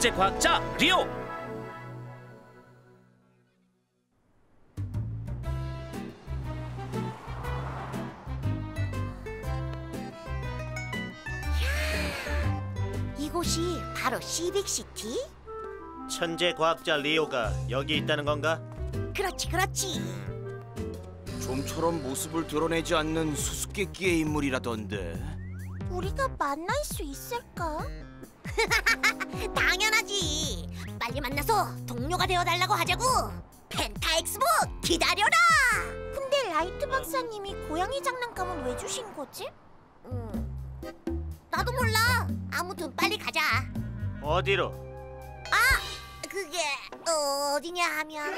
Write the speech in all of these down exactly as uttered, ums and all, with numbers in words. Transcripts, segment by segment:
천재 과학자 리오! 이곳이 바로 시빅시티? 천재 과학자 리오가 여기 있다는 건가? 그렇지 그렇지. 좀처럼 모습을 드러내지 않는 수수께끼의 인물이라던데. 우리가 만날 수 있을까? 당연하지. 빨리 만나서 동료가 되어달라고 하자고. 펜타 엑스포 기다려라. 근데 라이트 박사님이 고양이 장난감은 왜 주신 거지? 음, 나도 몰라. 아무튼 빨리 가자. 어디로? 아, 그게 어, 어디냐 하면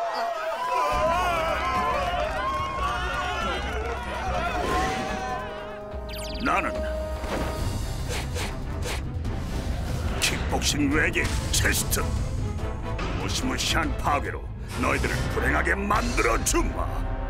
어. 나는 킥복싱 외계 체스트. 무시무시한 파괴로 너희들을 불행하게 만들어 주마.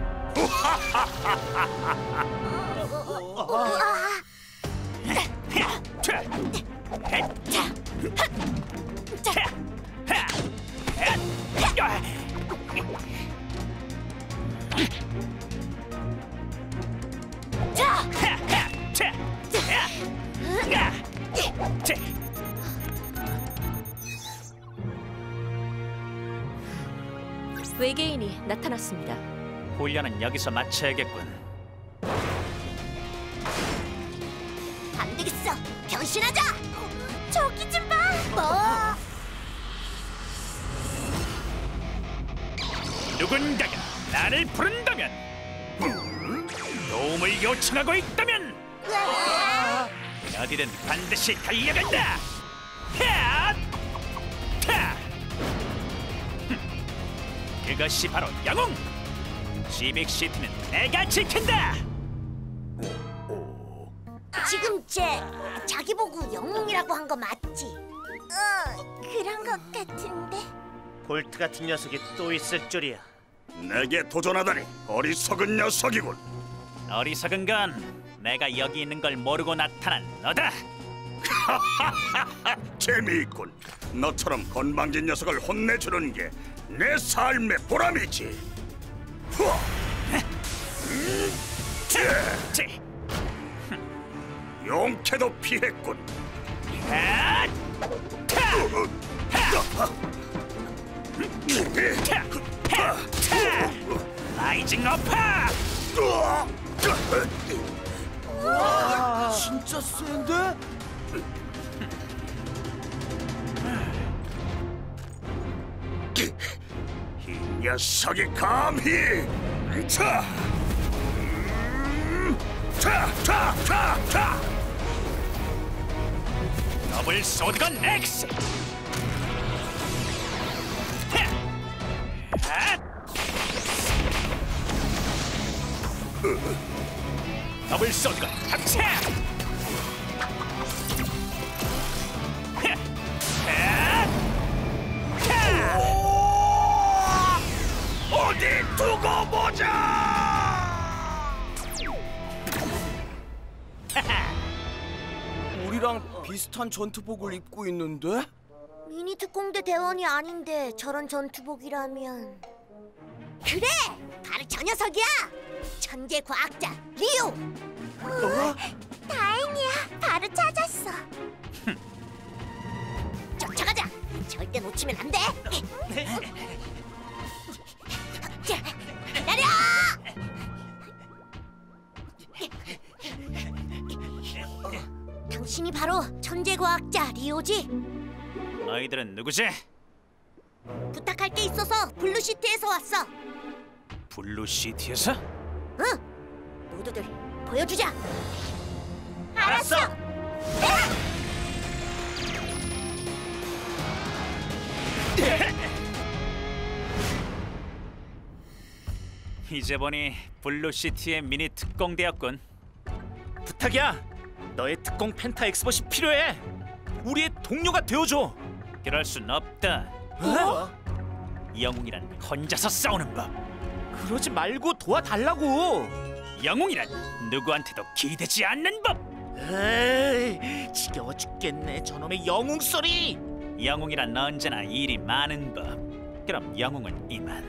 외계인이 나타났습니다. 훈련은 여기서 마쳐야겠군. 안 되겠어. 변신하자. 저기 좀 봐. 뭐? 누군가가 나를 부른다면, 도움을 요청하고 있다면 어디든 반드시 달려간다. 하! 타! 그것이 바로 영웅! 시빅시티는 내가 지킨다! 지금 쟤 자기 보고 영웅이라고 한 거 맞지? 어, 그런 것 같은데. 볼트 같은 녀석이 또 있을 줄이야. 내게 도전하다니 어리석은 녀석이군. 어리석은 건 내가 여기 있는 걸 모르고 나타난 너다. 재미있군. 너처럼 건방진 녀석을 혼내주는 게 내 삶의 보람이지. 후아! 음, 찌! 용케도 피했군. 아! 타! 타! 타! 라이징 어파! 와, 진짜 센데? 이 녀석이 감히! 자! 음, 자! 자! 자! 자! 더블 소드건 X! 더블 소드건 합체! 어디 두고 보자! 우리랑 비슷한 전투복을 입고 있는데? 미니 특공대 대원이 아닌데 저런 전투복이라면. 그래! 바로 저 녀석이야! 천재 과학자 리오! 어? 다행이야. 바로 찾았어. 쫓아가자. 절대 놓치면 안 돼. 자, 기다려! 당신이 바로 천재 과학자 리오지? 너희들은 누구지? 부탁할 게 있어서 블루시티에서 왔어. 블루시티에서? 응! 모두들 보여주자. 알았어. 이제 보니 블루시티의 미니 특공대였군. 부탁이야. 너의 특공 펜타 엑스봇이 필요해. 우리의 동료가 되어줘. 그럴 순 없다. 어? 영웅이란 혼자서 싸우는 법. 그러지 말고 도와달라고. 영웅이란 누구한테도 기대지 않는 법. 에이, 지겨워 죽겠네 저놈의 영웅 소리. 영웅이란 언제나 일이 많은 법. 그럼 영웅은 이만.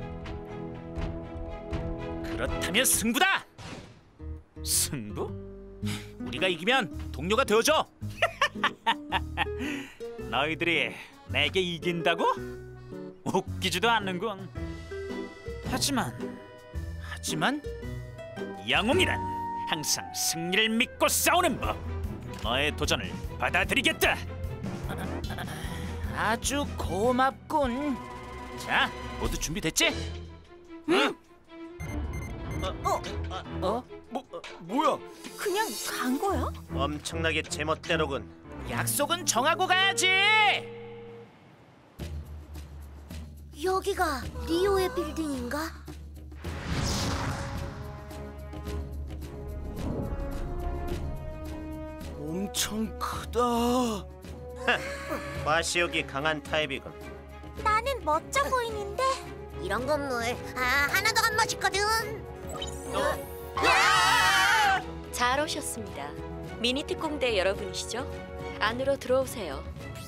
그렇다면 승부다. 승부? 우리가 이기면 동료가 되어줘. 너희들이 내게 이긴다고? 웃기지도 않는군. 하지만 하지만 영웅이란 항상 승리를 믿고 싸우는 법. 너의 도전을 받아들이겠다. 아주 고맙군. 자, 모두 준비됐지? 응. 어? 어? 뭐 뭐야? 그냥 간 거야? 엄청나게 제멋대로군. 약속은 정하고 가야지. 여기가 리오의 빌딩인가? 엄청 크다. 과시욕이 강한 타입이군. 나는 멋져 보이는데 이런 건물 아 하나도 안 멋있거든. 잘 오셨습니다. 미니 특공대 여러분이시죠? 안으로 들어오세요.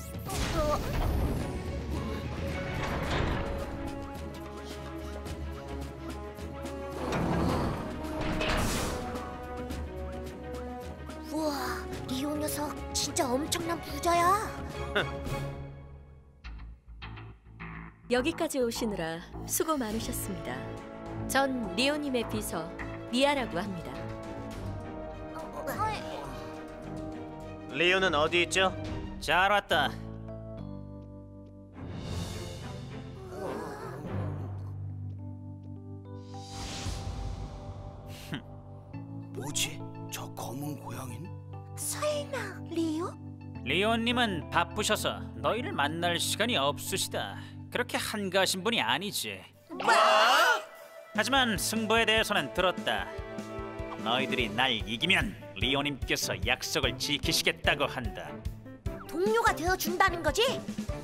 우와, 리오 녀석 진짜 엄청난 부자야. 여기까지 오시느라 수고 많으셨습니다. 전 리오님의 비서 미아라고 합니다. 리오는 어디 있죠? 잘 왔다. 뭐지? 저 검은 고양이는? 설마 리오? 리온님은 바쁘셔서 너희를 만날 시간이 없으시다. 그렇게 한가하신 분이 아니지. 하지만 승부에 대해서는 들었다. 너희들이 날 이기면 리오님께서 약속을 지키시겠다고 한다. 동료가 되어준다는 거지?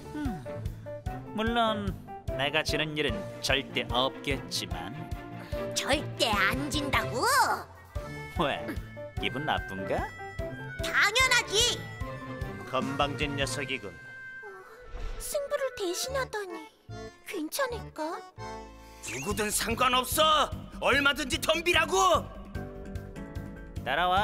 물론 내가 지는 일은 절대 없겠지만. 절대 안 진다고? 왜? 기분 나쁜가? 당연하지. 건방진 녀석이군. 승부를 대신하다니 괜찮을까? 누구든 상관없어. 얼마든지 덤비라고. 따라와.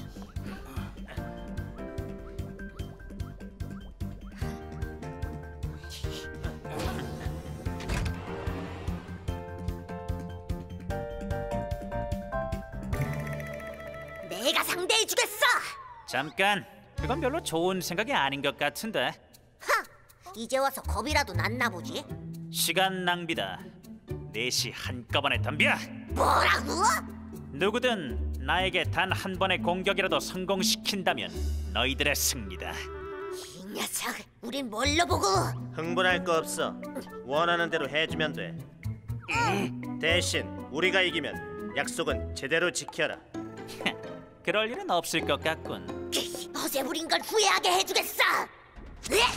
내가 상대해주겠어. 잠깐. 그건 별로 좋은 생각이 아닌 것 같은데. 하! 이제 와서 겁이라도 났나 보지? 시간 낭비다. 넷이 한꺼번에 덤벼. 뭐라고? 누구든 나에게 단 한 번의 공격이라도 성공시킨다면 너희들의 승리다. 이 녀석, 우린 뭘로 보고? 흥분할 거 없어. 원하는 대로 해주면 돼. 대신 우리가 이기면 약속은 제대로 지켜라. 그럴 일은 없을 것 같군. 어제 부린 걸 후회하게 해주겠어. 으악!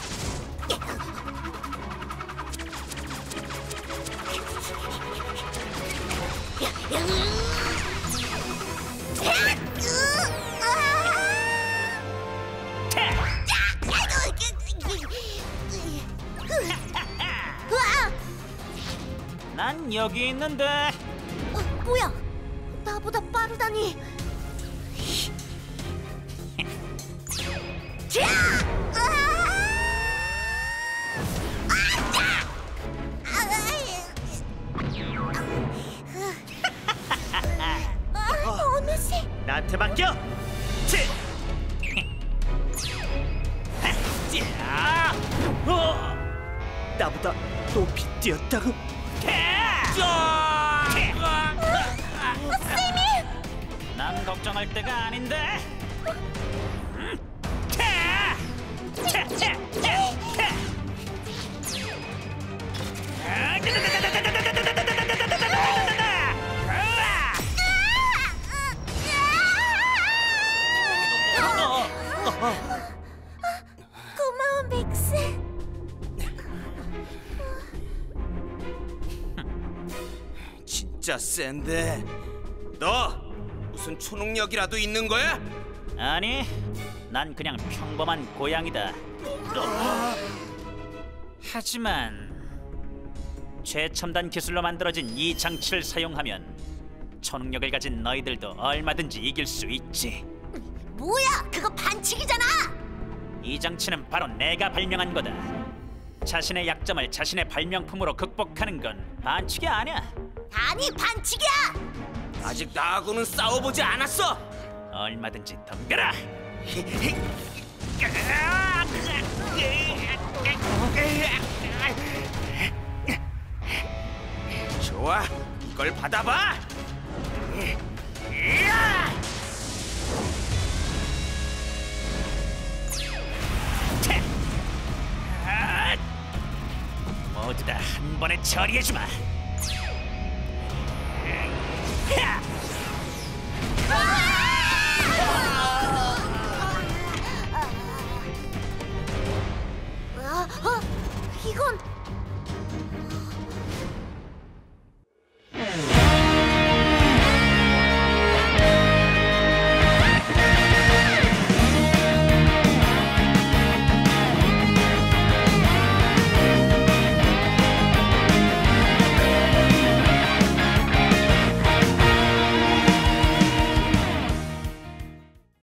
난 여기 있는데. 어, 뭐야? 나보다 빠르다니. 자! 아, 어느새 나한테 맡겨. 치! 야! 어! 나보다 높이 뛰었다고? 난 걱정할 때가 아닌데. 고마워 맥스. 진짜 센데. 너 무슨 초능력이라도 있는 거야? 아니, 난 그냥 평범한 고양이다. 하지만 최첨단 기술로 만들어진 이 장치를 사용하면 초능력을 가진 너희들도 얼마든지 이길 수 있지. 뭐야? 그거 반칙이잖아. 이 장치는 바로 내가 발명한 거다. 자신의 약점을 자신의 발명품으로 극복하는 건 반칙이 아니야. 아니 반칙이야. 아직 나하고는 싸워보지 않았어. 얼마든지 덤벼라. 좋아, 이걸 받아봐. 모두 다 한 번에 처리해주마.